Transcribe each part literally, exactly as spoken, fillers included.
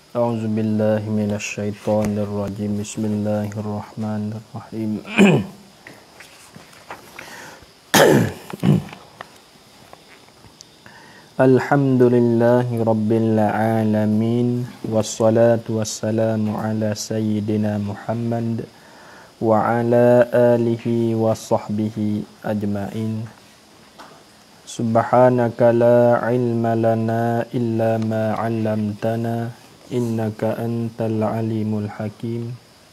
أعوذ بالله من الشيطان الرجيم بسم الله الرحمن الرحيم الحمد لله رب العالمين والصلاة والسلام على سيدنا محمد وعلى آله وصحبه أجمعين سبحانك لا علم لنا إلا ما علمتنا إنك أنت العليم الحكيم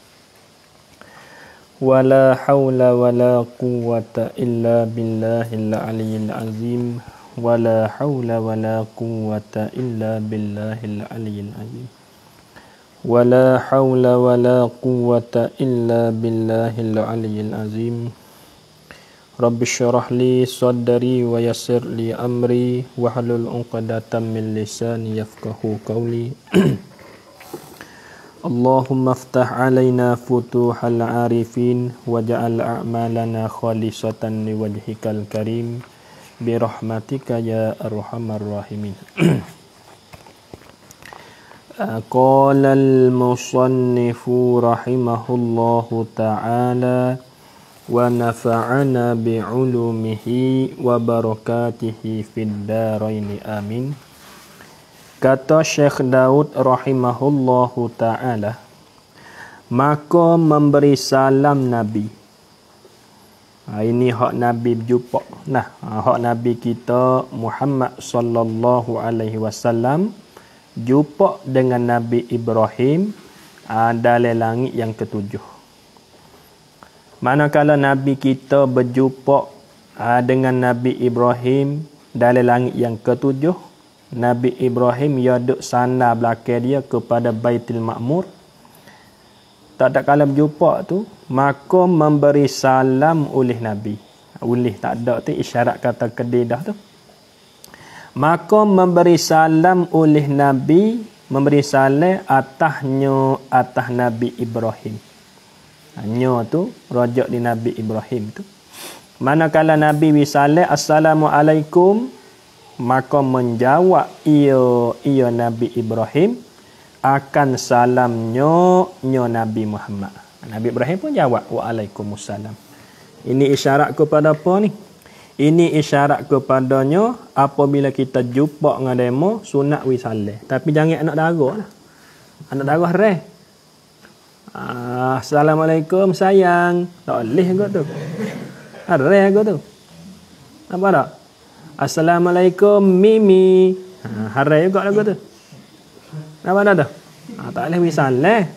ولا حول ولا قوة إلا بالله العلي العظيم ولا حول ولا قوة إلا بالله العلي العظيم ولا حول ولا قوة إلا بالله العلي العظيم رب اشرح لي صدري ويسر لي أمري واحلل عقدة من لساني يفقهوا قولي اللهم افتح علينا فتوح العارفين واجعل أعمالنا خالصة لوجهك الكريم برحمتك يا أرحم الراحمين قال المصنف رحمه الله تعالى ونفعنا بعلومه وبركاته في الدارين آمين. Kata Syekh Daud rahimahullahu ta'ala, maka memberi salam Nabi. Ha, ini hak Nabi berjumpa. Nah, hak Nabi kita Muhammad sallallahu alaihi wasallam jumpa dengan Nabi Ibrahim ha, dalam langit yang ketujuh. Manakala Nabi kita berjumpa ha, dengan Nabi Ibrahim dalam langit yang ketujuh, Nabi Ibrahim ia duduk sandar belakang dia kepada Baitul Ma'mur. Tak ada kala berjumpa tu, maka memberi salam oleh Nabi. Oleh tak ada tu isyarat kata kedidah tu. Maka memberi salam oleh Nabi, memberi salam atasnya atas Nabi Ibrahim. Hanya tu rajak di Nabi Ibrahim tu. Manakala Nabi bisalam assalamualaikum, maka menjawab ia ia Nabi Ibrahim akan salamnya nya Nabi Muhammad. Nabi Ibrahim pun jawab waalaikumsalam. Ini isyarat kepada apa ni? Ini isyarat kepadanya apabila kita jumpa dengan demo sunat wisalah. Tapi jangan anak dara lah. Anak dara re. Ah, assalamualaikum sayang. Tak boleh kot tu. Re kot tu. Apa tak? Assalamualaikum Mimi. Ha, harai juga lagu tu. Apa dah tu? Ha, tak boleh wisalah.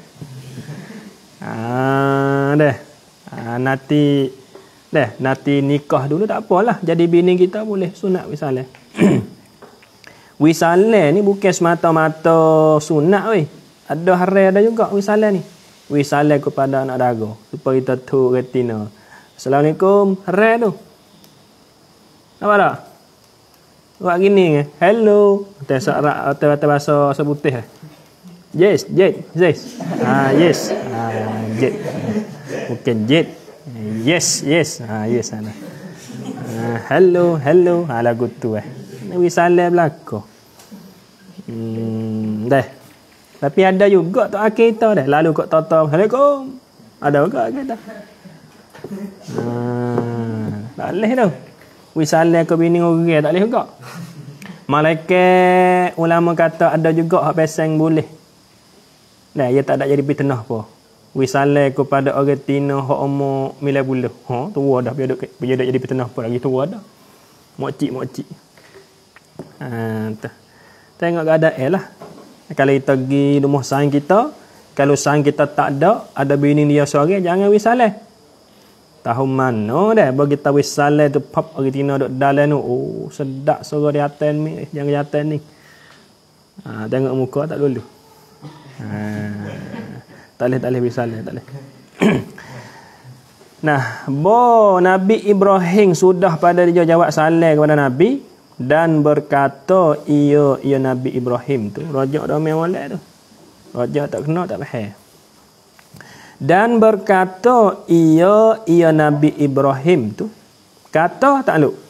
Ah, dah. Ha, nanti dah, nanti nikah dulu tak apalah. Jadi bini kita boleh sunat wisalah. Wisalah ni bukan semata-mata sunat weh. Ada harai ada juga wisalah ni. Wisalah kepada anak dara supaya kita tu retina. Assalamualaikum, harai tu. Apa tak? Buat gini ke? Hello. Atas atas bahasa sebutih. Yes, jet, yes. Ah, yes. Ah, jet. Bukan jet. Yes, yes. Ah, yes ana. Ah, hello, hello. Ah, lagu tu eh. Nabi salam belaka. Hmm, dah. Tapi ada juga tu kita dah. Lalu kok tata, Assalamualaikum. Ada juga kita. Ah, tak boleh tu. Wisalah ke bini orang tak boleh juga. Malaikat ulama kata ada juga hak pesang boleh. Nah, ia tak ada jadi fitnah apa. Wisalah kepada orang tina hak umur sembilan puluh. Ha, tua dah biar dok biar dak jadi fitnah apa lagi tua dah. Mokcik mokcik. Ha, tu. Tengok keadaan lah. Kalau kita pergi rumah sang kita, kalau sang kita tak ada, ada bini dia seorang, jangan wisalah. Tahu mana dah bagi tahu wisalah tu pop orang Tina duk dalam tu. Oh, sedap suara di atas ni, jangan di atas ni. Ha, tengok muka tak dulu. Ha, tak boleh tak boleh wisalah, tak boleh. Nah, bo Nabi Ibrahim sudah pada dia jawab salam kepada Nabi dan berkata ia ia Nabi Ibrahim tu rajak dah main molek tu. Rajak tak kena tak faham. Dan berkata ia ia Nabi Ibrahim tu kata tak lu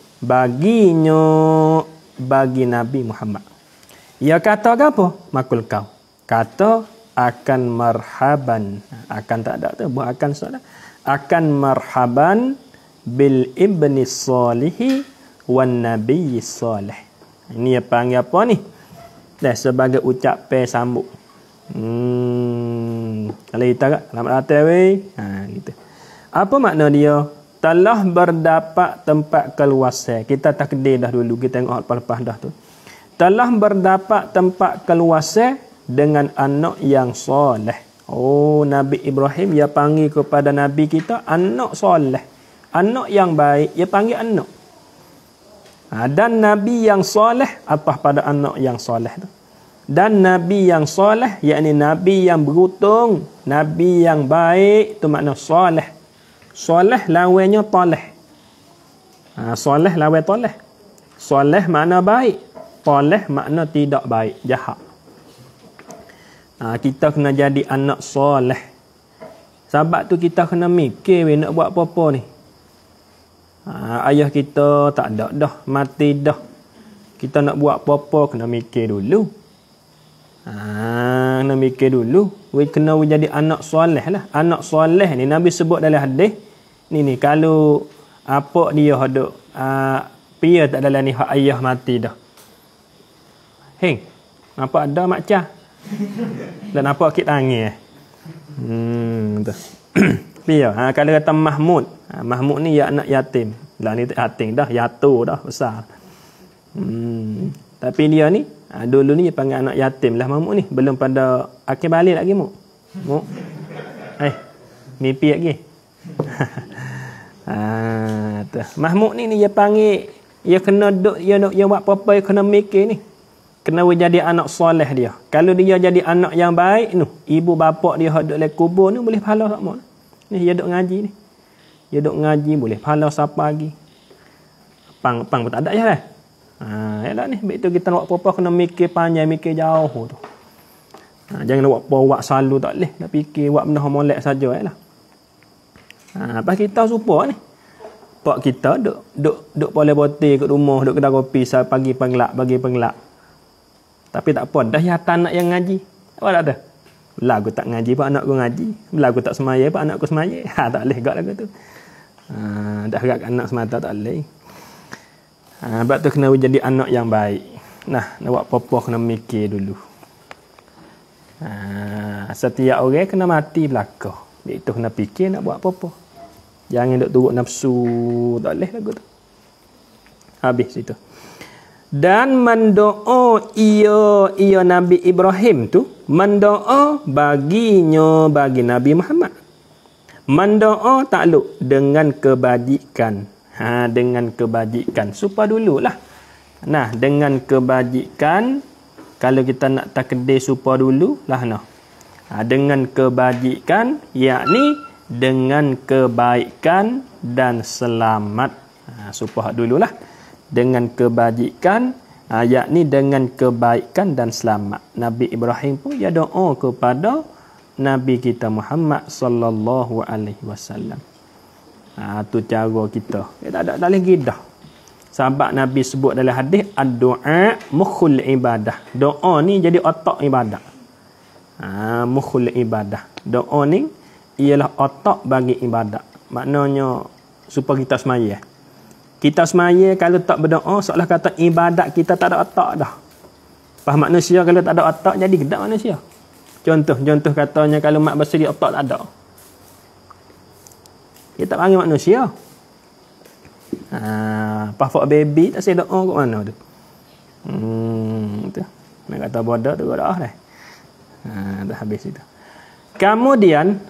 baginya bagi Nabi Muhammad. Ia kata apa? Makul kau. kata akan marhaban, akan tak ada tu, bukan akan salah, akan marhaban bil ibni salihi wan nabiy salih. Ini apa panggil apa ni? Dah sebagai ucapan sambung. Hmm, kalau kita kat selamat datang weh. Ha gitu. Apa makna dia? Telah berdapat tempat keluasan. Kita takdir dah dulu, kita tengok lepas-lepas dah tu. Telah berdapat tempat keluasan dengan anak yang soleh. Oh, Nabi Ibrahim dia panggil kepada Nabi kita anak soleh. Anak yang baik, dia panggil anak. Ha, dan Nabi yang soleh, apa pada anak yang soleh tu? Dan Nabi yang soleh, yakni Nabi yang beruntung, Nabi yang baik, tu makna soleh. Soleh lawannya toleh. Ha, soleh lawan toleh. Soleh makna baik. Toleh makna tidak baik, jahat. Ha, kita kena jadi anak soleh. Sebab tu kita kena mikir we, nak buat apa-apa ni. Ha, ayah kita tak ada dah, mati dah. Kita nak buat apa-apa kena mikir dulu. Ha, kena mikir dulu. We kena we jadi anak soleh lah. Anak soleh ni Nabi sebut dalam hadis. Ni ni kalau apa dia haduk uh, pia tak dalam ni hak ayah mati dah. Heng, apa ada mak cah? Dan apa kit tangis eh? Hmm tu. Pia, ha, kalau kata Mahmud, ha, Mahmud ni ya anak yatim. Lah ni yatim dah, yatu dah besar. Hmm, tapi dia ni ha, dulu ni dia panggil anak yatim lah Mahmud ni, belum pada akhir balik lagi mu. Mu. Eh, mimpi lagi. Ha, tu. Mahmud ni ni dia panggil, dia kena duk, dia nak dia buat apa-apa, dia kena mikir ni. Kena jadi anak soleh dia. Kalau dia jadi anak yang baik tu, ibu bapa dia hak duk le kubur ni boleh pahala tak mo. Ni dia duk ngaji ni. Dia duk ngaji boleh pahala siapa lagi. Pang pang pun tak ada je lah. Ha, yalah ni, baik tu kita nak buat apa-apa kena mikir panjang, mikir jauh tu. Ha, jangan buat apa buat selalu tak leh, nak fikir buat benda molek saja yalah. Ha, apa kita supa ni. Pak kita duk duk duk boleh bote kat rumah, duk kedai kopi sampai pagi pengelak, bagi pengelak. Tapi tak apa, dah ya anak yang ngaji. Apa tak ada? Belah aku tak ngaji, pak anak aku ngaji. Belah aku tak semaya, pak anak aku semaya. Ha, tak boleh gak lagu tu. Ha, dah harap anak semata tak boleh. Ha, sebab tu kena jadi anak yang baik. Nah, nak buat apa-apa kena mikir dulu. Ha, setiap orang kena mati belakang. Itu kena fikir nak buat apa-apa. Jangan duk turut nafsu, tak boleh lagu tu. Habis itu. Dan mendoa ia ia Nabi Ibrahim tu, mendoa baginya bagi Nabi Muhammad. Mendoa takluk dengan kebajikan. Ha, dengan kebajikan. Supaya dululah. Nah, dengan kebajikan, kalau kita nak takdir supaya dulu lah nah. Ha, dengan kebajikan, yakni dengan kebaikan dan selamat. Ha, supaya dululah. Dengan kebajikan, ha, yakni dengan kebaikan dan selamat. Nabi Ibrahim pun dia doa kepada Nabi kita Muhammad sallallahu alaihi wasallam. Ha, tu cara kita. Dia tak ada tak boleh gidah. Sebab Nabi sebut dalam hadis ad-du'a mukhul ibadah. Doa ni jadi otak ibadah. Ha, mukhul ibadah. Doa ni ialah otak bagi ibadah. Maknanya supaya kita semaya. Kita semaya kalau tak berdoa seolah kata ibadat kita tak ada otak dah. Faham manusia kalau tak ada otak jadi gedak manusia. Contoh, contoh katanya kalau mak bersegi otak tak ada. Dia tak panggil manusia. Ha, pafak baby tak saya doa kat mana tu. Hmm, tu. Nak kata bodoh tu dah dah. Ha, dah habis itu. Kemudian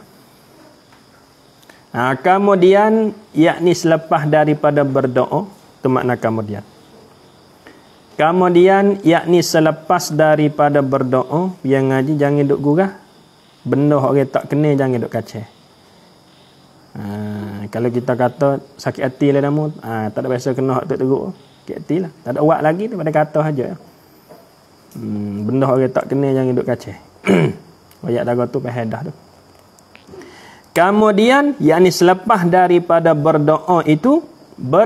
Ha, kemudian yakni selepas daripada berdoa, itu makna kemudian. Kemudian yakni selepas daripada berdoa, yang ngaji jangan duk gurah. Benda orang tak kena jangan duk kacau. Ha, kalau kita kata sakit hati lah namu, ha, tak ada biasa kena hak tu teruk. Sakit hati lah. Tak ada uak lagi daripada kata saja. Hmm, benda orang tak kena jangan duk kacau. Banyak dagu tu pahadah tu. Kemudian, yakni selepas daripada berdoa itu,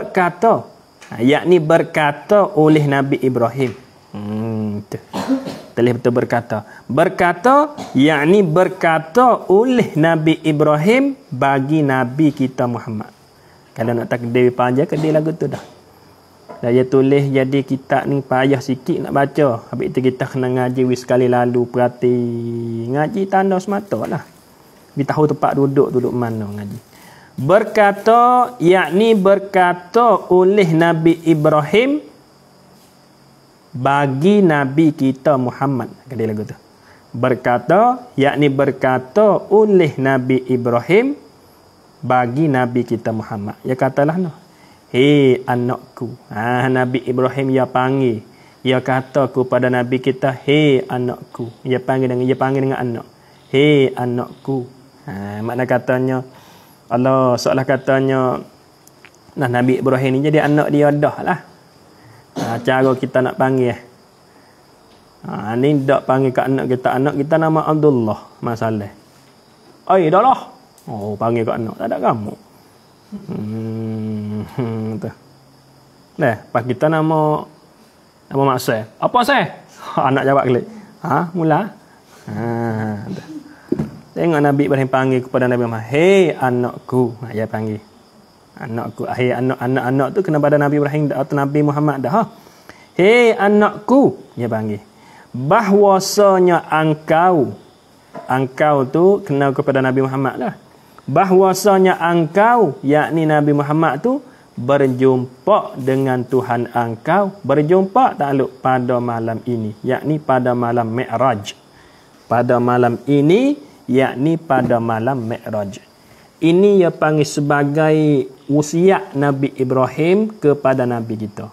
berkata. Ha, yakni berkata oleh Nabi Ibrahim. Hmm, tu. Telih betul berkata. Berkata, yakni berkata oleh Nabi Ibrahim bagi Nabi kita Muhammad. Kalau nak takdir panjang ke dia lagu tu dah. Saya tulis jadi kitab ni payah sikit nak baca. Habis itu kita kena ngaji wis sekali lalu perhati. Ngaji tanda semata lah. Kita tahu tempat duduk, duduk mana ngaji. Berkata, yakni berkata oleh Nabi Ibrahim bagi Nabi kita Muhammad. Kata lagu tu. Berkata, yakni berkata oleh Nabi Ibrahim bagi Nabi kita Muhammad. Ya katalah no. Hei anakku. Ah, Nabi Ibrahim ya panggil. Ya kata kepada Nabi kita, hei anakku. Ya panggil dengan ya panggil dengan anak. Hei anakku. Ha, makna katanya Allah seolah katanya nah Nabi Ibrahim ni jadi anak dia dah lah. Ha, cara kita nak panggil. Ha, ni tak panggil kat anak kita. Anak kita nama Abdullah. Masalah. Oi, dah lah. Oh, panggil kat anak. Tak ada kamu. Hmm, hmm tu. Nah, pas kita nama nama mak saya. Apa saya? Anak jawab kali. Ha, mula. Ha, tu. Tengok Nabi Ibrahim panggil kepada Nabi Muhammad, hei anakku. Ha, dia panggil. Anakku, hei anak anak-anak tu kena pada Nabi Ibrahim atau Nabi Muhammad dah. Ha? Hei anakku, dia panggil. Bahwasanya engkau, engkau tu kena kepada Nabi Muhammad lah. Bahwasanya engkau, yakni Nabi Muhammad tu berjumpa dengan Tuhan engkau. Berjumpa takluk pada malam ini, yakni pada malam Mi'raj. Pada malam ini, yakni pada malam Mi'raj. Ini ia panggil sebagai wasiat Nabi Ibrahim kepada Nabi kita.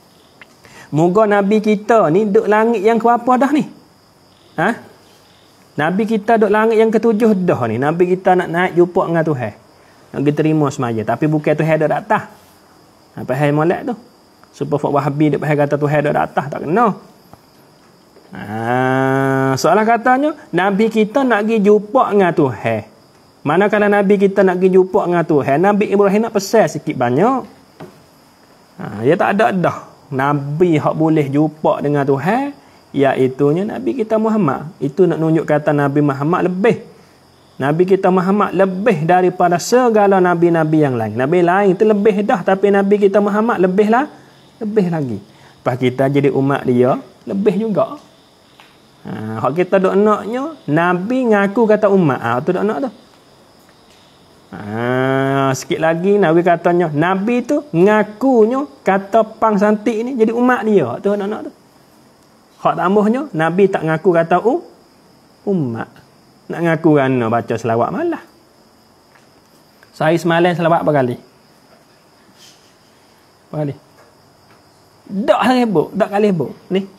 Moga Nabi kita ni duduk langit yang keberapa dah ni? Ha? Nabi kita duduk langit yang ketujuh dah ni. Nabi kita nak naik jumpa dengan Tuhan. Nak diterima semaya. Tapi bukan Tuhan duduk di atas. Ha, pahal molek tu. Supaya Fak Wahabi dia pahal kata Tuhan duduk di atas. Tak kena. Ha, soalan katanya, Nabi kita nak pergi jumpa dengan Tuhan. Manakala Nabi kita nak pergi jumpa dengan Tuhan, Nabi Ibrahim nak pesan sikit banyak. Ha, dia tak ada dah. Nabi hak boleh jumpa dengan Tuhan, iaitunya Nabi kita Muhammad. Itu nak nunjuk kata Nabi Muhammad lebih. Nabi kita Muhammad lebih daripada segala Nabi-Nabi yang lain. Nabi lain itu lebih dah, tapi Nabi kita Muhammad lebih lah, lebih lagi. Lepas kita jadi umat dia, lebih juga. Ha, hak kita dok naknya, Nabi ngaku kata umat. Ah, ha, tu dok nak tu. Ha, sikit lagi Nabi katanya, Nabi tu ngakunya kata pang santik ni jadi umat dia. Tu nak nak tu. Hak tambahnya, Nabi tak ngaku kata u umat. Nak ngaku kan baca selawat malah. Saya semalam selawat berapa kali? Berapa kali? Tak ribu, tak kali ribu. Ni.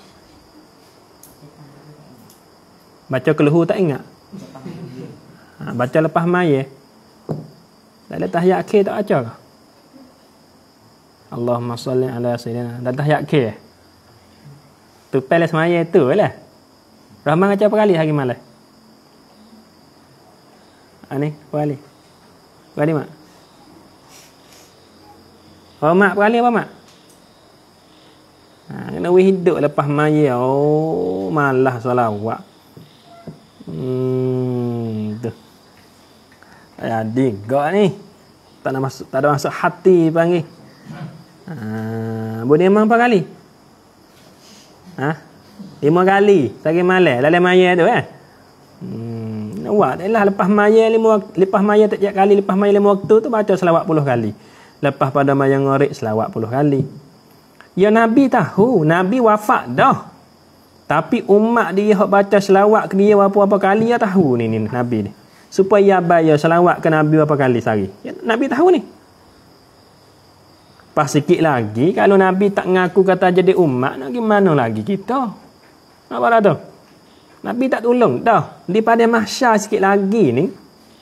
Baca keluhu tak ingat? Ha, baca lepas maya. Tak ada tahiyat akhir tak baca ke? Allahumma salli ala sayyidina. Dah tahiyat akhir. Tu peles maya tu lah. Rahman baca berapa kali hari malam? Ha, ni, berapa kali? Berapa kali, Mak? Oh, Mak, berapa kali apa, Mak? Ha, kena hidup lepas maya. Oh, malah salawat. Hmm, tu. Jadi, gak ni. Tak ada masuk, tak ada masuk hati panggil. Ha, boleh memang berapa kali? Ha? Lima kali. Sagi malam. Dalam maya tu kan? Hmm, awak dah lepas maya lima lepas maya setiap kali lepas maya lima waktu tu baca selawat puluh kali. Lepas pada maya ngorek selawat puluh kali. Ya Nabi tahu, Nabi wafat dah. Tapi umat dia hok baca selawat ke dia berapa-berapa kali ya tahu ni ni Nabi ni. Supaya bayar selawat ke Nabi berapa kali sehari. Ya, Nabi tahu ni. Pas sikit lagi kalau Nabi tak ngaku kata jadi umat, nak gimana lagi kita? Apa dah tu? Nabi tak tolong dah. Di pada mahsyar sikit lagi ni.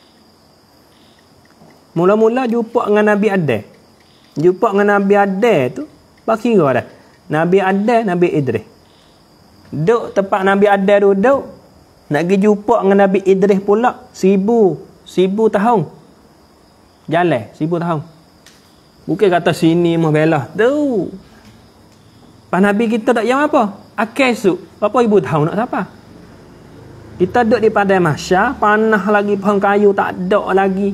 Mula-mula jumpa dengan Nabi Adam. Jumpa dengan Nabi Adam tu, bakira dah. Nabi Adam, Nabi Idris. Duk tempat Nabi Adam duduk. Nak pergi jumpa dengan Nabi Idris pula. Seribu. Seribu tahun. Jalan. Seribu tahun. Bukan kata sini mah belah. Tu. Pas Nabi kita tak yang apa? Akal su. Berapa ribu tahun nak siapa? Kita duduk di padang mahsyar, panah lagi pohon kayu tak ada lagi.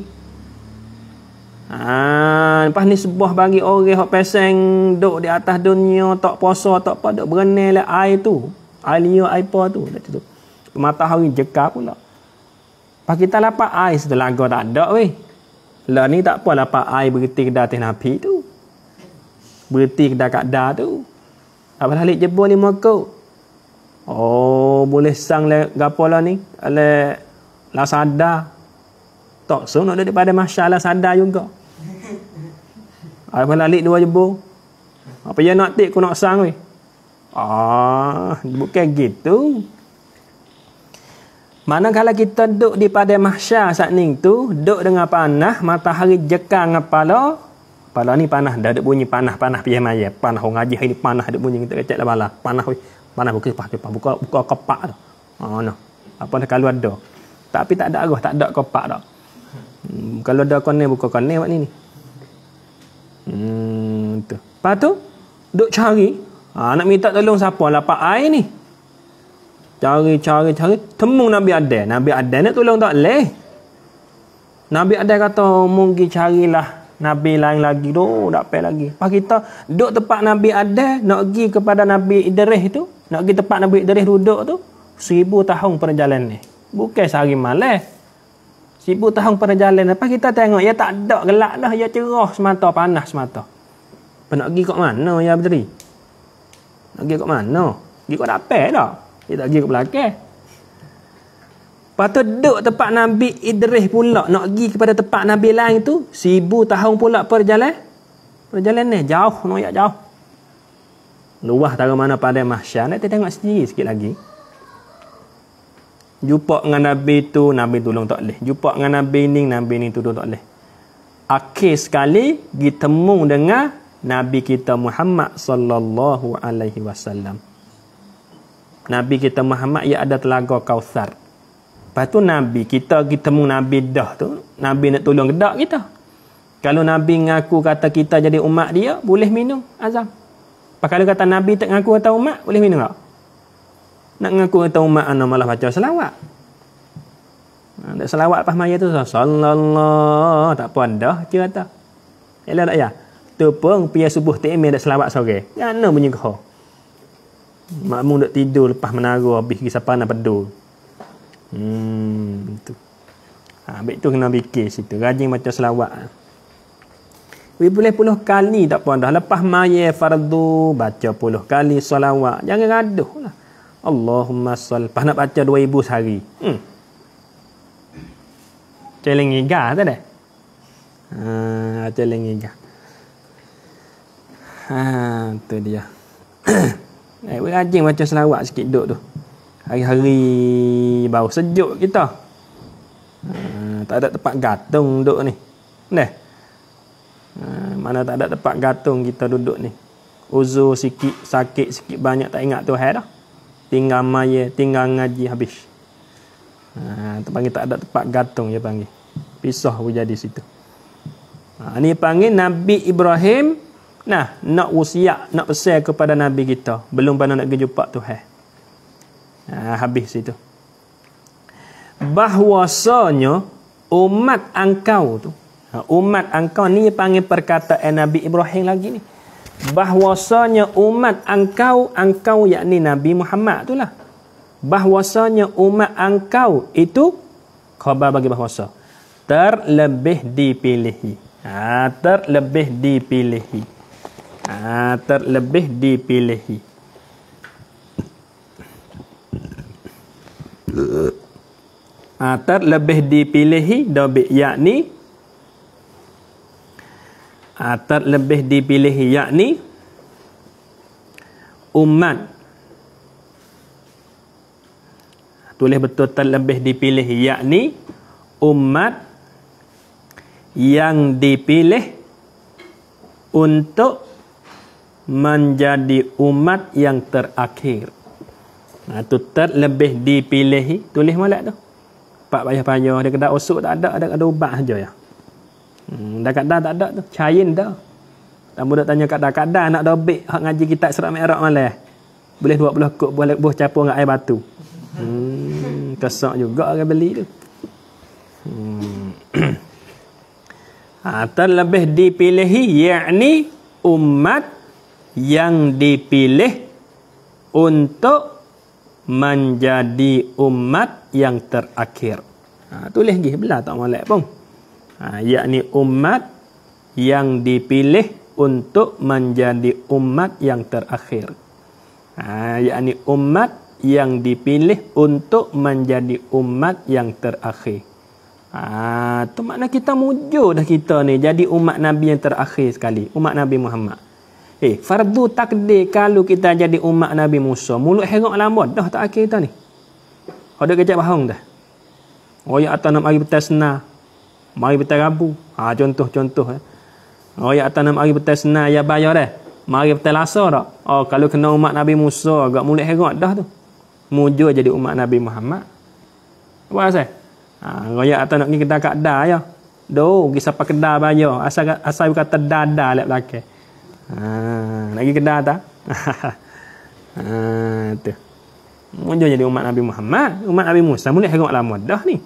Ha, lepas ni sebuah bagi orang hok peseng duduk di atas dunia tak puasa tak apa duk berenang lah air tu. Air liur air apa tu. tu. Matahari jekar pula. Pas kita lapak air setelaga tak ada weh. Lah ni tak apa lapak air berhenti kedai atas Nabi tu. Berhenti kedai kadar tu. Apa balik jebol lima kau. Oh, boleh sang le gapo lah ni? Le la sadar. Tak so nak daripada masyaallah sadar juga. Apa balik dua jebol. Apa yang nak tik ku nak sang weh. Ah, bukan gitu. Manakala kita duduk di padang mahsyar saat ni tu, duduk dengan panah, matahari jekar dengan kepala. Kepala ni panah, dah ada bunyi panah-panah pihak maya. Panah orang ngaji hari ni panah ada bunyi kita kecek lah bala. Panah weh. Panah buka kepak-kepak, buka buka kepak tu. Ha nah. Apa dah kalau ada. Tapi tak ada arah, tak ada kepak dak. Hmm, kalau ada konek buka konek buat ni ni. Hmm tu. Lepas tu duk cari. Ha, nak minta tolong siapa lapak air ni? Cari, cari, cari. Temu Nabi Adam. Nabi Adam nak tolong tak boleh. Nabi Adam kata, mungkin carilah Nabi lain lagi tu. Tak apa lagi. Lepas kita duduk tempat Nabi Adam, nak pergi kepada Nabi Idris tu. Nak pergi tempat Nabi Idris duduk tu. Seribu tahun perjalanan ni. Bukan sehari malam. Seribu tahun perjalanan. Lepas kita tengok, ya tak ada gelap dah. Ya cerah semata, panas semata. Lepas nak pergi kat mana ya berdiri? Nak pergi kat mana? Pergi kat dapat tak? Dia tak pergi ke belakang. Lepas tu duduk tempat Nabi Idris pula. Nak pergi kepada tempat Nabi lain tu. Seribu tahun pula perjalanan. Perjalanan ni jauh. Noyak jauh. Luah tara mana pada mahsyar. Nak tengok sendiri sikit lagi. Jumpa dengan Nabi tu. Nabi tolong tak boleh. Jumpa dengan Nabi ni. Nabi ni tolong tak boleh. Akhir sekali. Ditemu dengan Nabi kita Muhammad sallallahu alaihi wasallam. Nabi kita Muhammad ia ada telaga Kautsar. Lepas tu Nabi kita kita temu Nabi dah tu, Nabi nak tolong gedak kita. Kalau Nabi ngaku kata kita jadi umat dia, boleh minum azam. Lepas kalau kata Nabi tak ngaku kata umat, boleh minum tak? Nak ngaku kata umat ana malah baca selawat. Nak selawat lepas maya tu sallallahu tak apa dah dia kata. Yalah tak ya? Tu pun pia subuh takmir ada selawat sore. Yana bunyi kau. Makmum duk tidur lepas menaruh habis pergi siapa nak pedur. Hmm tu. Ha baik tu kena fikir situ. Rajin baca selawat. We boleh puluh kali tak apa dah. Lepas maya fardu baca puluh kali selawat. Jangan gaduh lah. Allahumma sall. Lepas nak baca dua ribu sehari. Hmm. Celeng iga tak ada? Ha celeng iga. Ha tu dia. Eh, rajin baca selawat sikit duduk tu. Hari-hari bau sejuk kita. Ha, tak ada tempat gantung duduk ni. Nah. Ha, mana tak ada tempat gantung kita duduk ni. Uzur sikit, sakit sikit, banyak tak ingat Tuhan dah. Tinggal maya, tinggal ngaji habis. Ha, panggil tak ada tempat gantung dia panggil. Pisah pun jadi situ. Ha, ni panggil Nabi Ibrahim. Nah, nak wasiat, nak pesan kepada Nabi kita. Belum pernah nak pergi jumpa Tuhan. Nah, habis situ. Bahwasanya umat engkau tu. Umat engkau ni panggil perkataan Nabi Ibrahim lagi ni. Bahwasanya umat engkau, engkau yakni Nabi Muhammad tu lah. Bahwasanya umat engkau itu, khabar bagi bahwasa. Terlebih dipilihi. Ha, terlebih dipilihi. Ha, terlebih dipilihi. Ha, terlebih dipilihi dobi yakni ha, terlebih dipilihi yakni umat. Tulis betul terlebih dipilihi yakni umat yang dipilih untuk menjadi umat yang terakhir. Nah, tu terlebih dipilihi. Tulis molek tu. Pak payah-payah dia kena usuk tak ada, ada ada ubat saja ya. Hmm, dah kadang tak ada tu. Cain dah. Dan budak tanya kadang-kadang nak dobek hak ngaji kitab surat Mi'raj malah. Boleh dua puluh kok boleh buh campur dengan air batu. Hmm, kesak juga orang beli tu. Hmm. Ha, terlebih dipilihi yakni umat yang dipilih untuk menjadi umat yang terakhir. Ha, tulis lagi belah tak molek pun. Ha, yakni umat yang dipilih untuk menjadi umat yang terakhir. Ha, yakni umat yang dipilih untuk menjadi umat yang terakhir. Ah, tu makna kita mujur dah kita ni jadi umat Nabi yang terakhir sekali, umat Nabi Muhammad. Eh, fardu takdir kalau kita jadi umat Nabi Musa, mulut herok lama dah tak akhir kita ni. Ada kejap bahang dah. Royak atas nama hari bertasna, mari bertarabu. Ah, contoh-contoh eh. Royak atas nama hari bertasna ya bayar dah. Mari bertalasa dak. Oh, kalau kena umat Nabi Musa, agak mulut herok dah tu. Mujur jadi umat Nabi Muhammad. Apa asal? Ha, royak atas nak pergi kedai kat dah ya. Do, pergi sampai kedai bayar. Asal asal kata dada lek belakang. Ha, nak pergi kedai tak? Ha, tu. Mujur jadi umat Nabi Muhammad, umat Nabi Musa mulai herok lama dah ni.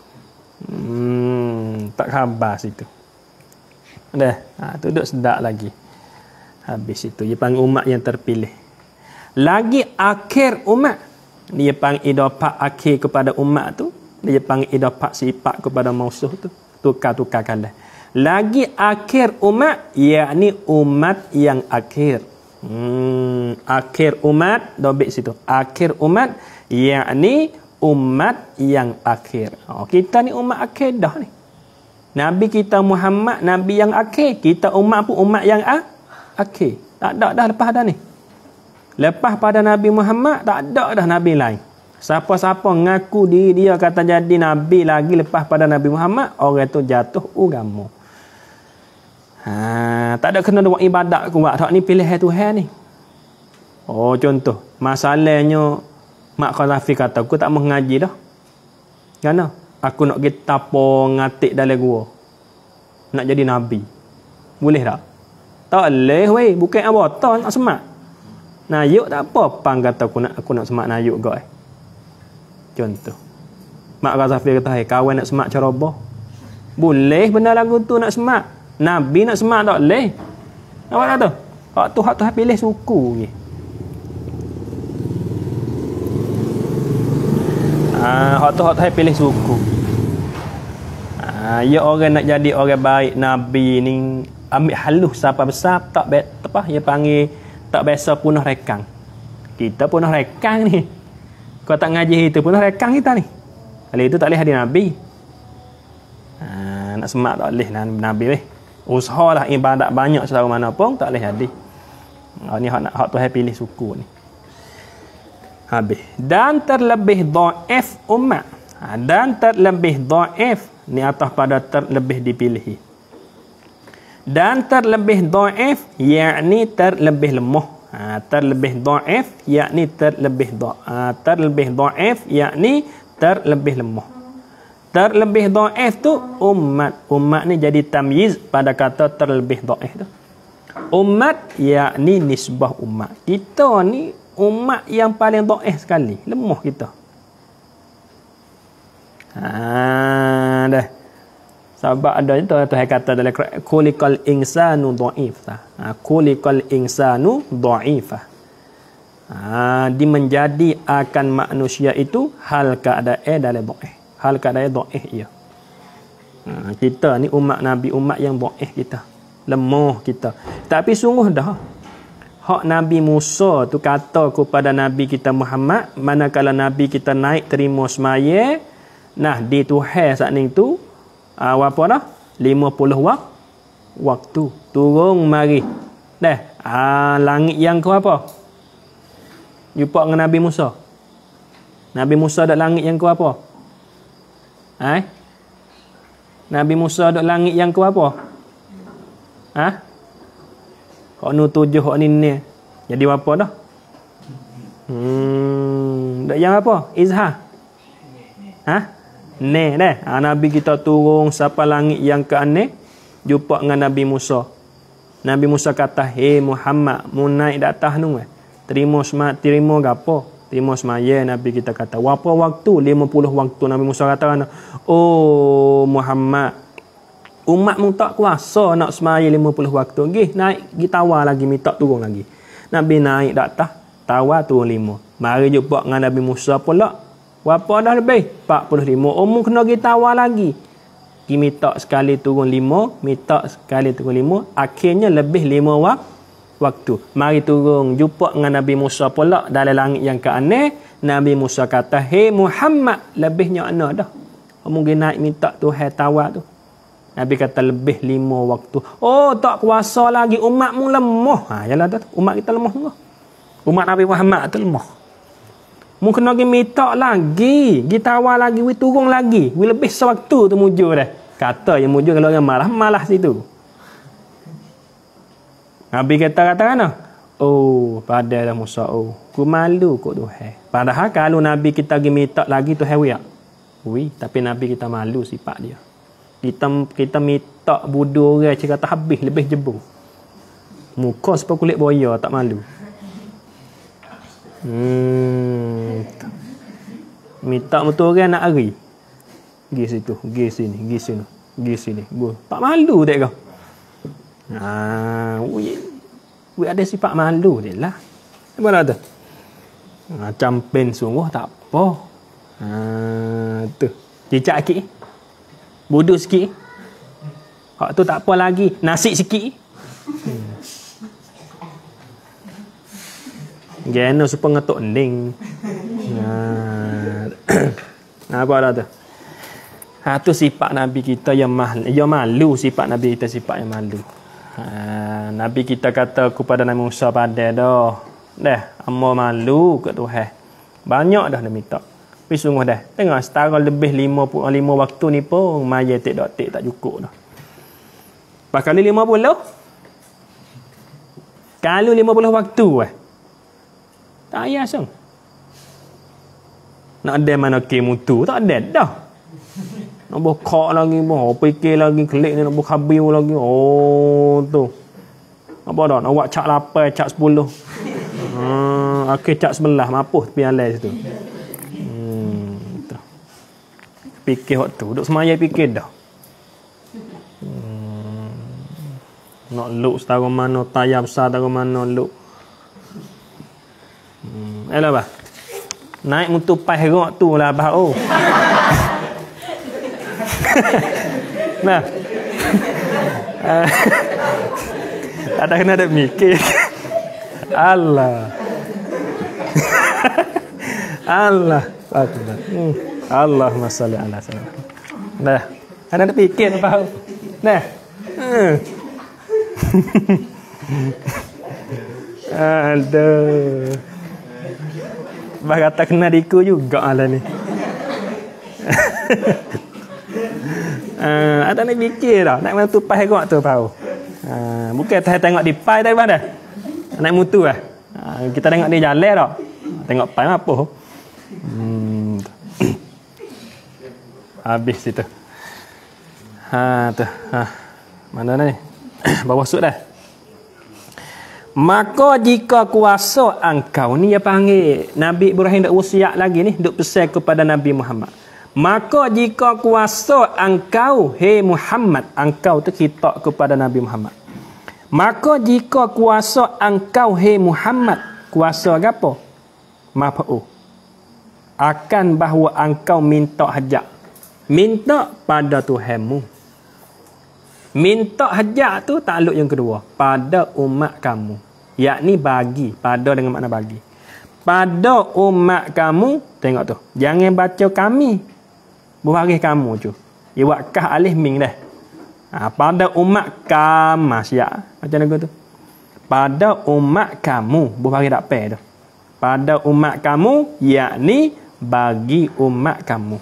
Hmm, tak khabar situ. Dah, ha, tu duduk sedap lagi. Habis itu dia panggil umat yang terpilih. Lagi akhir umat, dia panggil idafah akhir kepada umat tu. Dia panggil idafah sifat kepada musuh tu. Tukar-tukar kalah. Lagi akhir umat, yakni umat yang akhir. Hmm, akhir umat, dobik situ. Akhir umat, yakni umat yang akhir. Oh, kita ni umat akhir dah ni. Nabi kita Muhammad, Nabi yang akhir. Kita umat pun umat yang ah, akhir. Tak ada dah lepas dah ni. Lepas pada Nabi Muhammad, tak ada dah Nabi lain. Siapa-siapa ngaku diri dia kata jadi Nabi lagi lepas pada Nabi Muhammad, orang tu jatuh agama. Ha, tak ada kena buat ibadat kuat. Tak ni pilih Tuhan ni. Oh, contoh. Masalahnya, Mak Qadhafi kata, aku tak mau ngaji dah. Kenapa? Aku nak pergi tapo ngatik dalam gua. Nak jadi Nabi. Boleh tak? Tak boleh, weh. Bukan abotol, nak semak. Nayuk tak apa. Pang kata aku nak aku nak semak nayuk kau eh. Contoh. Mak Qadhafi kata, hey, kawan nak semak carabah. Boleh benar lagu tu nak semak. Nabi nak semak tak boleh. Nampak tak tu? Hak tu hak tu pilih suku je. Ah, hak tu hak tu pilih suku. Ah, ya orang nak jadi orang baik Nabi ni ambil halus siapa besar tak be, apa dia panggil tak biasa punah rekang. Kita punah rekang ni. Kau tak ngaji itu punah rekang kita ni. Kali itu tak boleh hadir Nabi. Ah, nak semak tak boleh Nabi weh. Usahalah ibadat banyak selalu mana pun tak boleh hadir. Ah, ni hak nak hak tu pilih suku ni. Habis. Dan terlebih dhaif umat. Ha, dan terlebih dhaif ni atas pada terlebih dipilih. Dan terlebih dhaif yakni terlebih lemah. Ha, terlebih dhaif yakni terlebih dhaif. Ha, terlebih dhaif yakni terlebih lemah. Terlebih dhaif tu umat. Umat ni jadi tamyiz pada kata terlebih dhaif tu. Umat yakni nisbah umat. Kita ni umat yang paling dhaif sekali, lemah kita. Ha dah. Sebab ada itu Tuhan kata dalam Quran, kulikal insanu dhaif. Ha, kulikal insanu dhaifah. Ha, di menjadi akan manusia itu hal keadaan dalam dhaif. Hal keadaan dhaif ia. Ha, kita ni umat Nabi, umat yang dhaif kita. Lemah kita. Tapi sungguh dah hak Nabi Musa tu kata kepada Nabi kita Muhammad, manakala Nabi kita naik terima semaya, nah di Tuhan saat ni tu uh, apa dah? lima puluh wak, waktu. Turun mari. Dah, uh, langit yang ke apa? Jumpa dengan Nabi Musa. Nabi Musa ada langit yang ke apa? Eh? Nabi Musa ada langit yang ke apa? Ha? Hak nu tujuh hak ni ni. Jadi apa dah? Hmm, dak yang apa? Izhar. Ha? Ne dah. Ha, Nabi kita turun sampai langit yang ke ane, jumpa dengan Nabi Musa. Nabi Musa kata, "Hey Muhammad, mu naik di atas nu eh. Terima semaya, terima gapo? Terima semaya Nabi kita kata. Berapa waktu? lima puluh waktu. Nabi Musa kata, oh Muhammad, umat mu tak kuasa nak semaya lima puluh waktu. Gih, naik, gi tawar lagi, minta turun lagi. Nabi naik dak tah, tawar turun lima. Mari jumpa dengan Nabi Musa pula. Berapa dah lebih? empat puluh lima. Oh, mu kena gi tawar lagi. Gi minta sekali turun lima, minta sekali turun lima. Akhirnya lebih lima wak waktu. Mari turun jumpa dengan Nabi Musa pula dalam langit yang keaneh. Nabi Musa kata, "Hei Muhammad, lebihnya ana dah. Mungkin naik minta Tuhan tawar tu." Nabi kata lebih lima waktu. Oh, tak kuasa lagi, umatmu lemah. Ha, yalah tu, umat kita lemah semua. Umat Nabi Muhammad tu lemah. Mu kena pergi minta lagi, gi tawar lagi, wi turun lagi, wi lebih sewaktu tu mujur dah. Kata yang mujur kalau orang malah malah situ. Nabi kata kata kan? Oh, pada dah Musa, oh, ku malu kok Tuhan. Padahal kalau Nabi kita pergi minta lagi Tuhan wi. Wi, tapi Nabi kita malu sifat dia. Kita kita minta budu orang cakap tak habis lebih jebur. Muka seperti kulit buaya tak malu. Hmm. Minta betul orang nak hari. Pergi situ, pergi sini, pergi sini, pergi sini. Gua tak malu dek kau. Ha, we, we ada sifat malu dia lah. Mana tu? Ha, campen sungguh tak apa. Ha, tu. Cicak sikit. Bodoh sikit. Hak tu tak apa lagi. Nasi sikit. Hmm. Gena supaya ngetuk ending. Ha. Apa dah tu? Ha, tu sifat Nabi kita yang malu, yang malu sifat Nabi kita sifat yang malu. Ha, Nabi kita kata kepada Nabi Musa pada dah. Dah, amo malu ke Tuhan. Banyak dah dia minta. Tapi sungguh dah. Tengok setara lebih lima puluh lima waktu ni pun maya tik dok tik tak cukup dah. Pas kali lima puluh. Kalau lima puluh waktu eh. Tak payah sung. Nak ada mana ke mutu, tak ada dah. Nak bokak lagi, boh fikir lagi, klik ni nak buka biu lagi. Oh tu. Apa dah? Nak buat cak lapan, cak sepuluh. Hmm, akhir cak sebelah, mapuh tepi alai situ. Hmm, tu. Fikir waktu, duduk semaya fikir dah. Hmm, nak luk setara mana, tayar besar setara mana, luk. Hmm, elah bah. Naik mutu pai herok tu lah bah oh. Nah. Tak ada kena ada mikir. Allah. Allah. Akbar. Hmm. Allahumma salli ala sayyidina. Nah. Ada ada fikir apa? Nah. Hmm. Aduh. Bah kata kena diku juga lah ni. uh, ada nak fikir dah. Nak mana tupai herok tu tahu. Uh, bukan tak tengok di pai dah mana. Nak mutu ah. Uh, kita tengok dia jalan dah. Tengok pai apa. Hmm. Habis situ. Ha tu. Ha. Mana ni? Bawah sud dah. Maka jika kuasa engkau ni dia panggil Nabi Ibrahim dak wasiat lagi ni duk pesan kepada Nabi Muhammad. Maka jika kuasa engkau hei Muhammad, engkau tu khitab kepada Nabi Muhammad. Maka jika kuasa engkau hei Muhammad, kuasa gapo? Maf'ul. Akan bahawa engkau minta hajat. Minta pada Tuhanmu. Minta hajat tu takluk yang kedua pada umat kamu, yakni bagi, pada dengan makna bagi. Pada umat kamu, tengok tu. Jangan baca kami. Berbaris kamu tu. Dia buat kah alih ming dah. Ha, pada umat kamu siap. Macam mana tu? Pada umat kamu, berbaris tak pe tu. Pada umat kamu, yakni bagi umat kamu.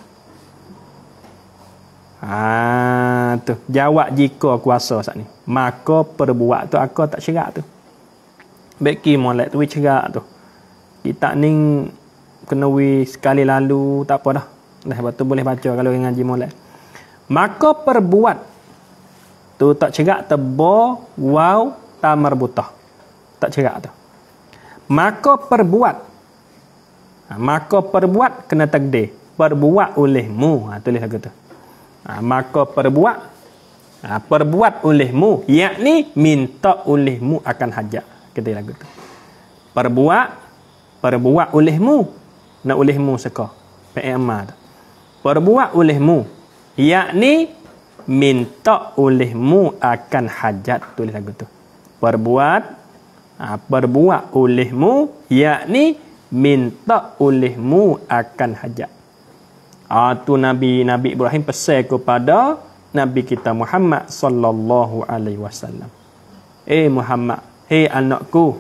Ah tu jawab jika kuasa sat ni. Maka perbuat tu aku tak cerak tu. Beki molek tu cerak tu. Kita ni kena wi sekali lalu tak apa dah. Dah betul boleh baca kalau ngaji molek. Maka perbuat tu tak cerak tebo waw ta marbutah. Tak cerak tu. Maka perbuat. Ha, maka perbuat kena takdir. Perbuat olehmu. Ha, tulis lagu tu. Ha, maka perbuat. Ha, perbuat olehmu. Yakni minta olehmu akan hajat. Kata lagu tu. Perbuat. Perbuat olehmu. Nak olehmu seka. P M A tu. Perbuat olehmu. Yakni minta olehmu akan hajat. Tulis lagu tu. Perbuat. Ha, perbuat olehmu. Yakni minta olehmu akan hajat. Ah tu Nabi Nabi Ibrahim pesan kepada Nabi kita Muhammad sallallahu alaihi wasallam. Eh Muhammad, hei anakku.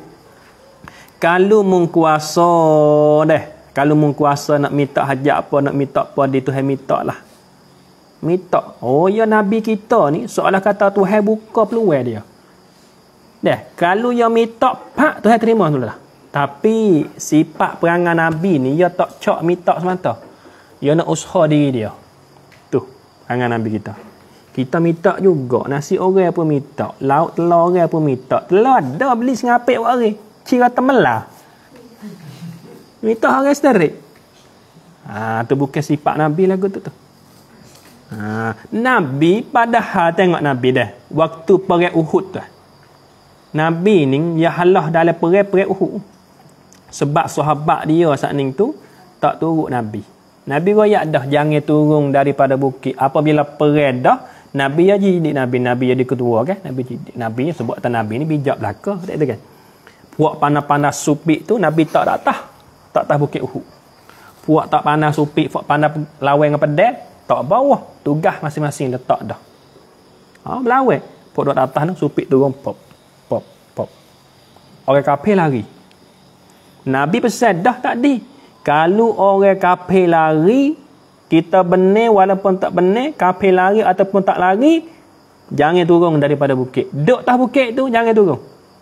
Kalau mung kuasa deh, kalau mung kuasa nak minta hajat apa, nak minta apa di Tuhan minta lah. Minta. Oh ya Nabi kita ni seolah kata Tuhan buka peluang dia. Deh, kalau yang minta pak Tuhan terima dulu lah. Tapi sifat perangai Nabi ni dia tak cak minta semata. Dia nak usaha diri dia. Tu, perangai Nabi kita. Kita minta juga. Nasi orang pun minta. Lauk telur orang pun minta. Telur ada beli sengapik buat hari. Cira temelah. Minta orang seterik. Ha, tu bukan sifat Nabi lagu tu. tu. Ha, Nabi padahal tengok Nabi dah. Waktu perang Uhud tu. Nabi ni dia halah dalam perang-perang Uhud. Sebab sahabat dia saat ni tu tak turut Nabi. Nabi royak dah jangan turun daripada bukit. Apabila perang dah, Nabi ya jadi Nabi, Nabi jadi ketua kan? Nabi jadi Nabi sebab tan Nabi ni bijak belaka, tak ada kan? Puak panas-panas supik tu Nabi tak datang. Tak atas bukit Uhud. Puak tak panas supik, puak panas lawan dengan pedang, tak bawah. Tugas masing-masing letak dah. Ha, berlawan. Puak duduk atas tu supik turun pop pop pop. Orang kafir lari. Nabi pesan dah tadi. Kalau orang kafir lari, kita benar walaupun tak benar, kafir lari ataupun tak lari, jangan turun daripada bukit. Duduk atas bukit tu, jangan turun.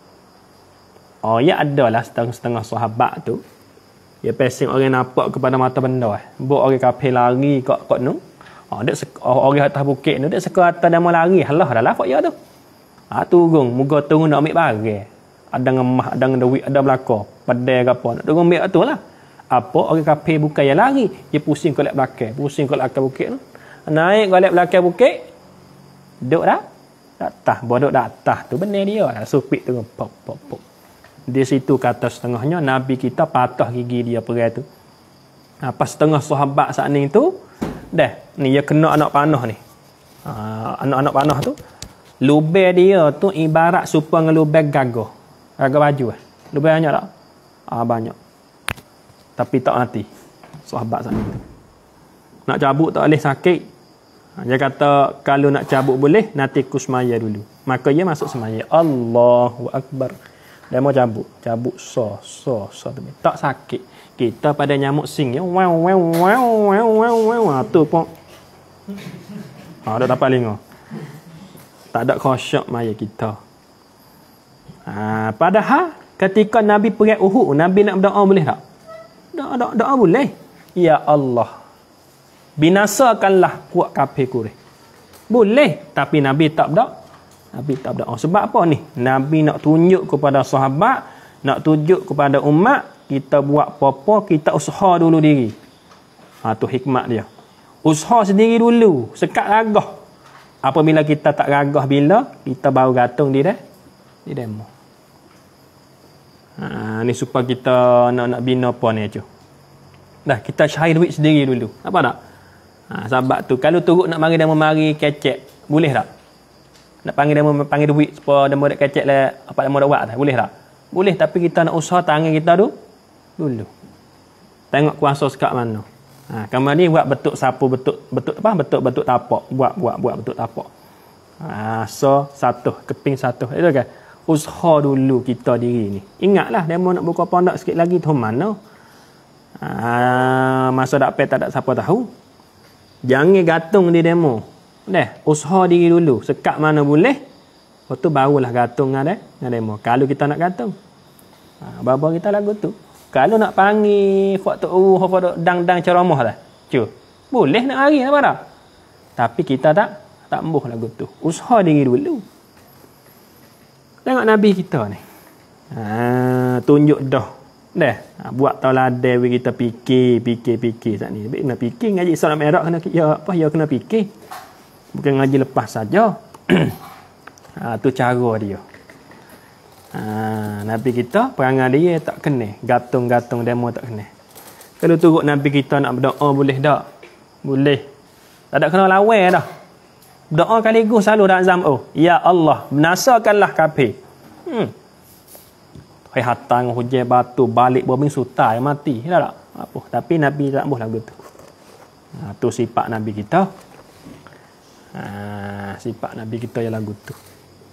Oh, ya adalah setengah-setengah sahabat tu. Dia pesing orang nampak kepada mata benda. Eh. Buat orang kafir lari kat kat nu. Oh, dek orang atas bukit tu, dek seka atas dia mau lari. Halah dah lah ya tu. Ha, turun, muka turun nak ambil barang. Ada ngemah, ada duit, ada belaka. Pedai ke apa. Nak turun ambil tu lah. Apa orang kafir bukan yang lari, dia pusing ke belakang, pusing ke belakang bukit tu. Naik ke belakang bukit. Duduk dah. Atas, bodok dah atas tu benar dia. Supik tu pop pop pop. Di situ kata setengahnya Nabi kita patah gigi dia perang tu. Apa setengah sahabat saat ni tu, dah, ni dia kena anak panah ni. Ha, anak-anak panah tu lubang dia tu ibarat serupa dengan lubang gagah. Gagah baju eh. Lubang banyak tak? Ah banyak. Tapi tak mati. Sahabat sana tu. Nak cabut tak boleh sakit. Dia kata kalau nak cabut boleh, nanti ku semaya dulu. Maka dia masuk semaya. Allahu Akbar. Dia mau cabut. Cabut so so so tu. Tak sakit. Kita pada nyamuk sing ya. Wow wow wow wow wow wow. Tu pun. Ha dah dapat lingo. Tak ada khusyuk maya kita. Ha, padahal ketika Nabi perang Uhud, Nabi nak berdoa boleh tak? Doa, doa, doa boleh. Ya Allah, binasakanlah puak kafir Quraisy. Boleh, tapi Nabi tak berdoa. Nabi tak berdoa. Sebab apa ni? Nabi nak tunjuk kepada sahabat, nak tunjuk kepada umat, kita buat apa-apa, kita usaha dulu diri. Ha tu hikmat dia. Usaha sendiri dulu, sekat ragah. Apabila kita tak ragah bila, kita baru gantung di dah. Di demo. Ha, ni supaya kita nak nak bina apa ni aja. Dah kita cari duit sendiri dulu. Apa tak? Ha, sahabat tu kalau turut nak mari demo mari kecek, boleh tak? Nak panggil demo panggil duit supaya demo dak kecek lah apa demo dak buat dah, boleh tak? Boleh, tapi kita nak usaha tangan kita dulu. Dulu. Tengok kuasa sekat mana. Ha, kamu ni buat betul sapu betul betul apa? Betul betul tapak. Buat buat buat betul tapak. Ha, so satu, keping satu. Itu kan. Usaha dulu kita diri ni. Ingatlah demo nak buka pondok sikit lagi tu mana. Ha, masa dak pe tak ada siapa tahu. Jangan gantung di demo. Dah, usaha diri dulu. Sekat mana boleh. Lepas tu barulah gantung dengan dengan demo. Kalau kita nak gantung. Ha, baba kita lagu tu. Kalau nak panggil fak tok uh fak dang-dang ceramah lah. Cu. Boleh nak hari apa dah. Tapi kita tak tak embuh lagu tu. Usaha diri dulu. Tengok Nabi kita ni. Ha, tunjuk dah Dah, ha, buat tauladan kita fikir, fikir, fikir tak ni. Kena fikir ngaji Isra Mi'raj kena ya apa ya kena fikir. Bukan ngaji lepas saja. Ha, tu cara dia. Ha, Nabi kita perangai dia tak kena, gatung-gatung demo tak kena. Kalau turut Nabi kita nak berdoa boleh tak? Boleh. Tak ada kena lawan dah. Doa kaligus selalu dalam zam oh, ya Allah, binasakanlah kafir. Hmm. Hai hatang hujan batu balik bombing sutai mati dah tak apa, tapi Nabi tak boleh lagu tu. Ha, tu sifat Nabi kita. Ha, sifat Nabi kita yang lagu tu.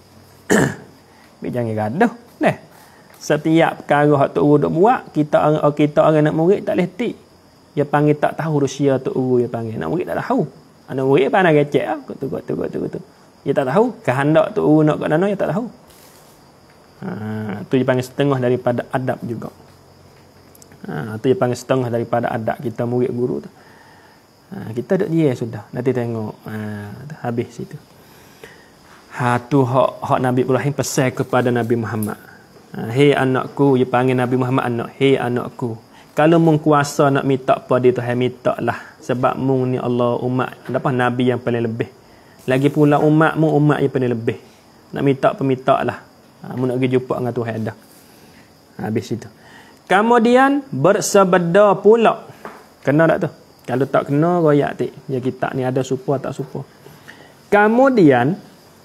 Bi jangan gaduh dah. Setiap perkara hak tok guru dok buat, kita orang kita orang nak murid tak leh tik. Dia panggil tak tahu rusia tok guru dia panggil. Nak murid tak tahu. Anak murid pandai gecek ah, kok tu kok tu kok tu kok tu. Dia tak tahu kehendak tok guru nak kat mana dia tak tahu. Ha, tu dipanggil setengah daripada adab juga. Ha, tu dipanggil setengah daripada adab kita murid guru tu. Ha, kita duk dia sudah. Nanti tengok. Ha, habis situ. Ha, tu hak hak Nabi Ibrahim pesan kepada Nabi Muhammad. Ha, hei anakku, dia panggil Nabi Muhammad anak. Hei anakku, kalau mung kuasa nak minta apa dia Tuhan minta lah. Sebab mung ni Allah umat apa Nabi yang paling lebih. Lagi pula umat mu umat yang paling lebih. Nak minta peminta lah. Ha, mu nak pergi jumpa dengan Tuhan dah. Habis itu. Kemudian bersabda pula. Kena tak tu? Kalau tak kena royak tik. Ya kitab ni ada supa tak supa. Kemudian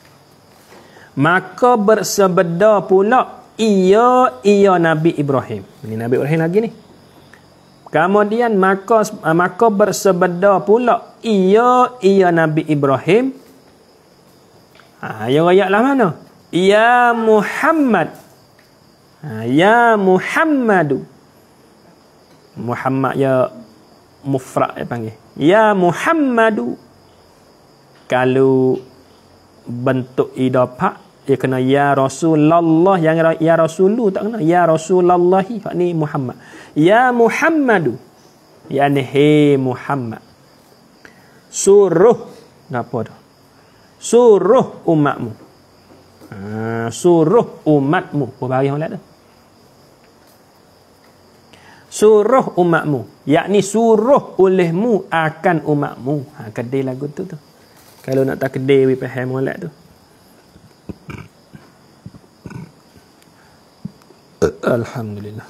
maka bersabda pula ia ia Nabi Ibrahim. Ini Nabi Ibrahim lagi ni. Kemudian maka maka bersabda pula ia ia Nabi Ibrahim. Ha, yang royak lah mana? Ya Muhammad. Ha, ya Muhammadu. Muhammad ya mufrad dia panggil. Ya Muhammadu. Kalau bentuk idafah dia kena ya Rasulullah, yang ya Rasulu tak kena ya Rasulullah. Hak ni Muhammad. Ya Muhammadu. Yani hey Muhammad. Suruh apa tu? Suruh umatmu. Ha, suruh umatmu. Apa bagi orang tu? Suruh umatmu, yakni suruh olehmu akan umatmu. Ha, kedai lagu tu tu. Kalau nak tak kedai we faham molek tu. Alhamdulillah.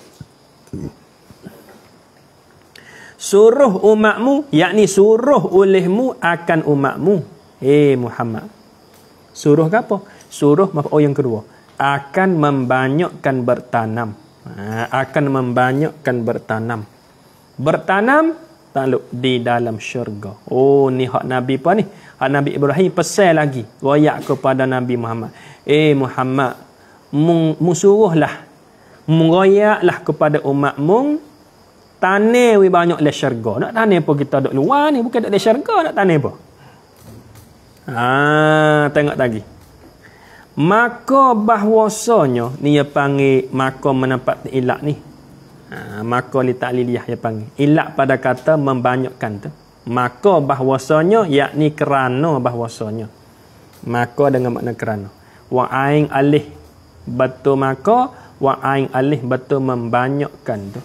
Suruh umatmu, yakni suruh olehmu akan umatmu. Eh Muhammad. Suruh ke apa? Suruh maf'ul yang kedua. Akan membanyakkan bertanam. Ha, akan membanyakkan bertanam. Bertanam takluk di dalam syurga. Oh ni hak Nabi apa ni? Hak Nabi Ibrahim pesan lagi. Royak kepada Nabi Muhammad. Eh Muhammad, mung, mung suruhlah. Mung royaklah kepada umat mung. Tanah wi banyak le syurga. Nak tanah apa kita duk luar ni? Bukan duk le syurga, nak tanah apa? Ah, tengok lagi. Maka bahwasanya ni dia panggil maka menampak ilak ni. Ha, maka li ta'liliyah dia panggil. Ilak pada kata membanyakkan tu. Maka bahwasanya yakni kerana bahwasanya. Maka dengan makna kerana. Wa aing alih betul maka, wa aing alih betul membanyakkan tu.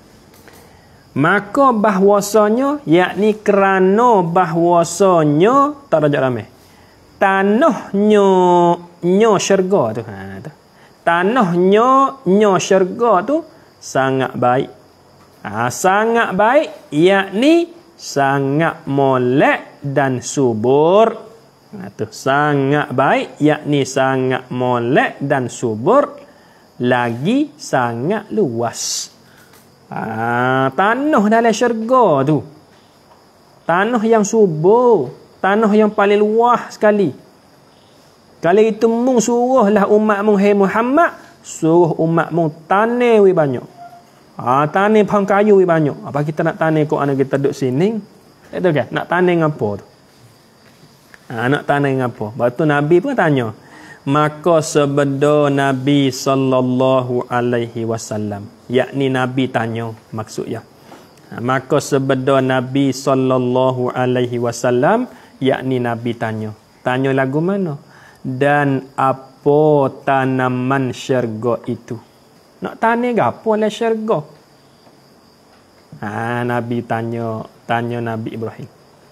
Maka bahwasanya yakni kerana bahwasanya tak rajak ramai. Tanahnya nyo syurga tu. Ha tu. Tanahnya nyo syurga tu sangat baik. Ha, sangat baik yakni sangat molek dan subur. Ha tu sangat baik yakni sangat molek dan subur, lagi sangat luas. Ha, tanah dalam syurga tu. Tanah yang subur, tanah yang paling luas sekali. Kalau itu mung suruhlah umat mung hai Muhammad, suruh umat mung tanah wi banyak. Ha, tanah pohon kayu wi banyak. Apa kita nak tanah kok anak kita duduk sini? Itu kan? Nak tanah ngapo tu? Ha, nak tanah ngapo? Lepas tu Nabi pun tanya. Maka sabda Nabi sallallahu alaihi wasallam, yakni Nabi tanya maksudnya. Ha, maka sabda Nabi sallallahu alaihi wasallam, yakni Nabi tanya. Tanya lagu mana? Dan apa tanaman syurga itu? Nak tani gapo le syurga? Ha, Nabi tanya, tanya Nabi Ibrahim.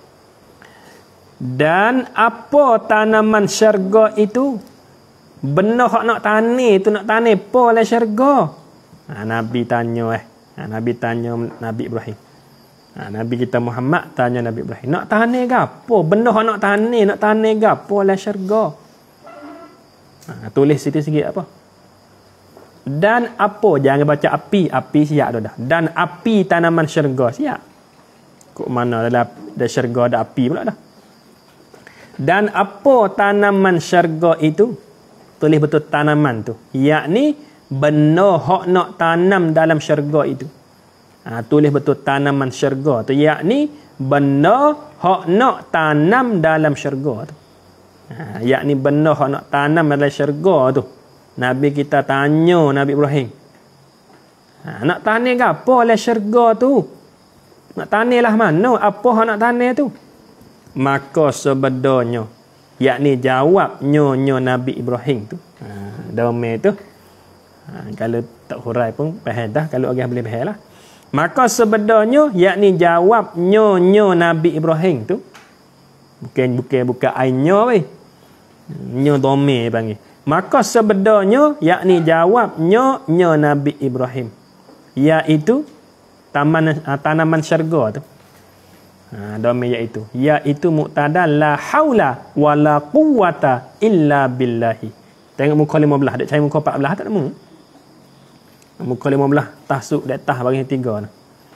Dan apa tanaman syurga itu? Benar hak nak tani tu, nak tani apa le syurga? Ha, Nabi tanya eh. Ha, Nabi tanya Nabi Ibrahim. Ha, Nabi kita Muhammad tanya Nabi Ibrahim, nak tani gapo? Benar hak nak tani, nak tani gapo le syurga? Ha, tulis sikit-sikit apa? Dan apa? Jangan baca api. Api siap dah dah. Dan api tanaman syurga siap. Kok mana dalam ada syurga ada api pula dah. Dan apa tanaman syurga itu? Tulis betul tanaman tu. Yakni benda hak nak tanam dalam syurga itu. Ha, tulis betul tanaman syurga tu. Yakni benda hak nak tanam dalam syurga tu. Ha, yakni benda hak nak tanam dalam syurga tu. Nabi kita tanya Nabi Ibrahim. Ha, nak tani ke apa oleh syurga tu? Nak tanilah mana? Apa hak nak tani tu? Maka sebenarnya, yakni jawab nyonya Nabi Ibrahim tu. Ha, dome tu. Ha, kalau tak hurai pun faham dah. Kalau orang boleh faham lah. Maka sebenarnya, yakni jawab nyonya Nabi Ibrahim tu. Bukan bukan bukan ainnya weh. Nyo dome panggil. Maka sebenarnya yakni jawabnya nya Nabi Ibrahim, iaitu taman tanaman syurga tu. Ha, dome iaitu iaitu muktada la haula wala quwwata illa billahi. Tengok muka lima belas, dak cari muka empat belas tak nemu. Muka lima belas tasuk dak tah bagi tiga.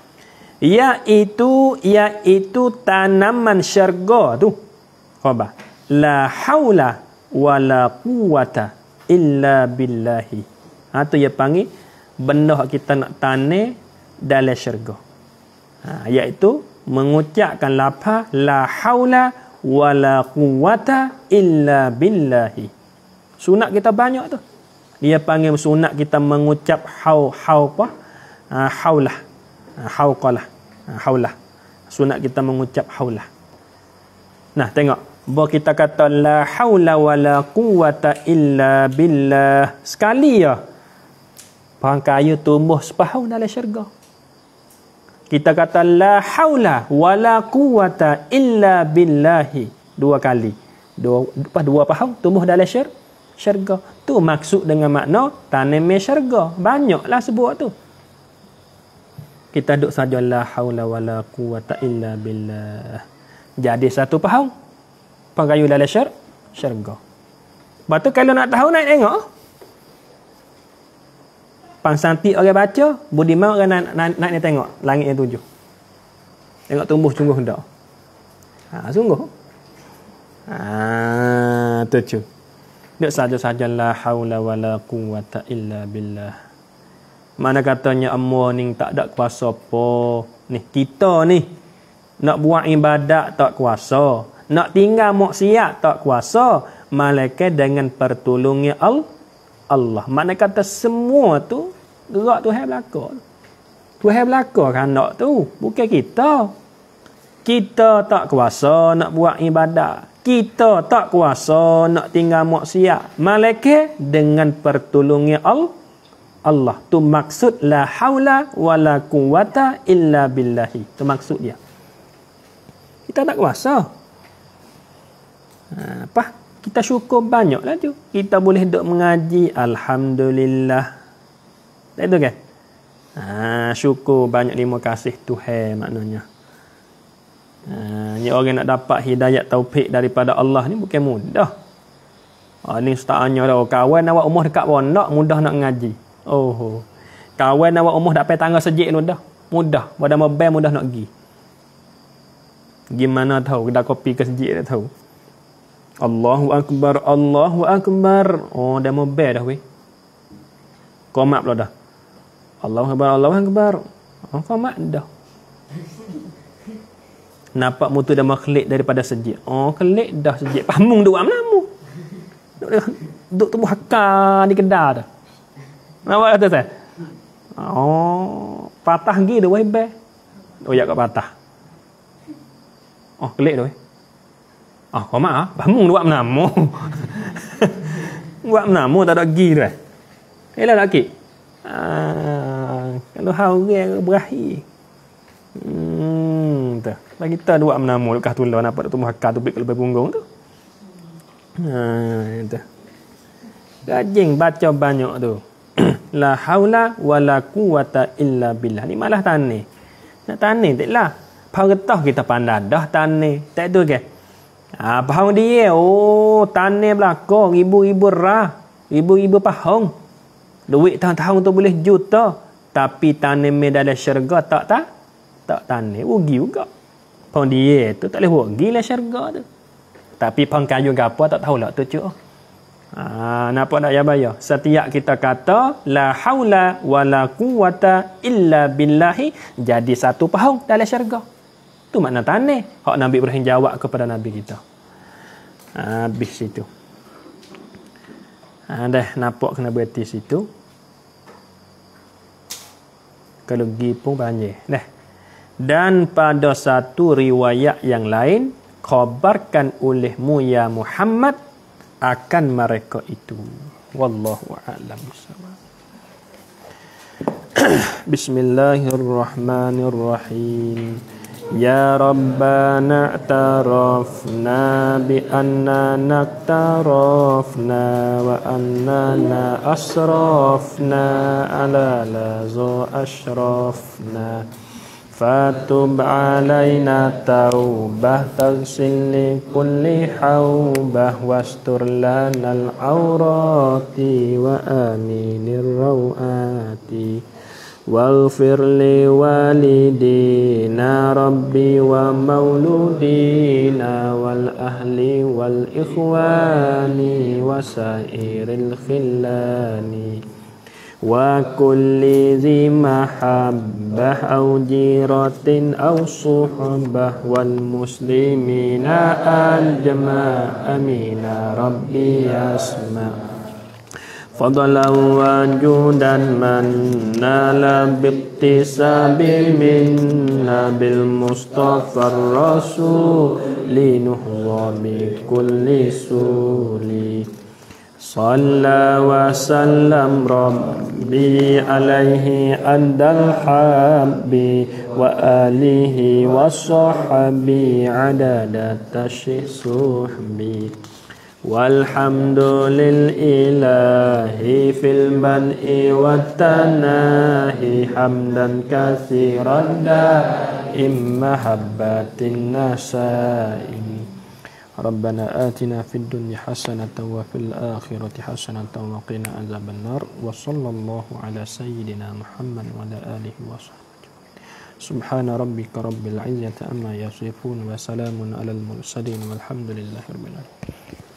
Iaitu iaitu tanaman syurga tu. Khabar. La haula wala quwwata illa billahi. Ha, tu dia panggil benda kita nak tani dalam syurga. Ha, iaitu mengucapkan lafaz la haula wala quwwata illa billahi. Sunat kita banyak tu. Dia panggil sunat kita mengucap hau hau apa? Ha, haulah. Ha, hauqalah. Ha, haulah. Sunat kita mengucap haulah. Nah, tengok. Bahawa kita kata la haula wala quwwata illa billah. Sekali ya. Pohon kayu tumbuh sepahun dalam syurga. Kita kata la haula wala quwwata illa billahi. Dua kali. Dua, dua pohon tumbuh dalam syurga. Tu maksud dengan makna tanam syurga. Banyaklah sebut tu. Kita duduk saja la haula wala quwwata illa billah. Jadi satu pohon. Kayu dalam syur, syurga. Lepas tu kalau nak tahu naik tengok. Pangsanti orang baca, budiman orang naik, naik, naik ni tengok langit yang tujuh. Tengok tumbuh sungguh dak. Ha, sungguh. Ha, tujuh. Dak saja-saja la haula wala quwwata illa billah. Mana katanya amor ni tak ada kuasa apa. Ni kita ni nak buat ibadat tak kuasa. Nak tinggal maksiat tak kuasa, malaikat dengan pertolongan Allah. Mana kata semua tu gerak Tuhan belaka. Tuhan belaka kan nak tu, bukan kita. Kita tak kuasa nak buat ibadat. Kita tak kuasa nak tinggal maksiat. Malaikat dengan pertolongan Allah. Tu maksud la haula wala quwwata illa billahi. Tu maksud dia. Kita tak kuasa. Ha, apa? Kita syukur banyaklah tu. Kita boleh duk mengaji, alhamdulillah. Tak itu kan? Ha, syukur banyak, terima kasih Tuhan maknanya. Ha, ni orang nak dapat hidayat taufik daripada Allah ni bukan mudah. Ha, ni ustaznya dah kawan awak umur dekat pondok mudah nak ngaji. Oh. Kawan awak umur dapat tangga sejik tu dah. Mudah. Pada mobil mudah nak pergi. Gimana tahu kedai kopi ke sejik dah tahu. Allahu Akbar, Allahu Akbar. Oh, dah mobil dah weh. Qomat pula dah. Allahu Akbar, Allahu Akbar. Oh, qomat dah. Nampak mutu dah makhluk daripada sejik. Oh, kelik dah sejik. Pamung dua melamu. Duk tumbuh hakar di kedai dah. Nampak kata saya? Oh, patah gi dah weh be. Oh, ya kat patah. Oh, kelik dah weh. Ah, kau mak, bangun buat menamu. Buat menamu tak ada gi tu. Eh lah laki. Ah, kalau haurang berakhir. Hmm, tu. Bagi kita dua menama lekas tulah nampak tu muhakkar tu bik lebih punggung tu. Ha, itu. Rajin baca banyak tu. La haula wala quwata illa billah. Ni malah tani. Nak tani taklah. Paretah kita pandai dah tani. Tak tu ke? Ah, faham dia. Oh, tani belaka ribu-ribu rah. Ribu-ribu pahong. Duit tahun-tahun tu boleh juta. Tapi tani dalam syurga tak tak? Tak tani. Rugi juga. Faham dia tu tak boleh rugi lah syurga tu. Tapi pang kayu gapo tak tahulah tu cuk. Ha, nampak tak ya bayar? Setiap kita kata la haula wala quwata illa billahi jadi satu pahong dalam syurga. Tu makna tanah. Hak Nabi Ibrahim jawab kepada Nabi kita. Ha, habis situ. Ha, dah nampak kena berhenti situ. Kalau gi pun banjir. Dah. Dan pada satu riwayat yang lain khabarkan olehmu ya Muhammad akan mereka itu. Wallahu a'lam bissawab. Bismillahirrahmanirrahim. Ya Rabbana i'tarafna bi annana i'tarafna wa annana asrafna ala lazu ashrafna fatub alaina taubah tagsil li kulli haubah wastur lanal awrati wa aminir rawati waghfir li walidina rabbi wa mauludina wal ahli wal ikhwani wa sairil khillani wa kulli dhi mahabbah aw jiratin aw suhbah wal muslimina ajma amina rabbi asma fadlan wa judan man nala biqtisabi minna bil mustafa rasuli nuhwa bi kulli suli Salla wa sallam rabbi alaihi andal habbi wa alihi wa sahbi adada tashih suhbi walhamdulil ilahi fil ban'i wat tanahi hamdan katsiran daim mahabbatin nasaim Rabbana atina fid dunya hasanatan wa fil akhirati hasanatan wa qina adzaban nar wa sallallahu ala sayyidina Muhammad wa ala alihi wa sahbihi subhana rabbika rabbil izzati amma yasifun wa salamun alal mursalin walhamdulillahi rabbil alamin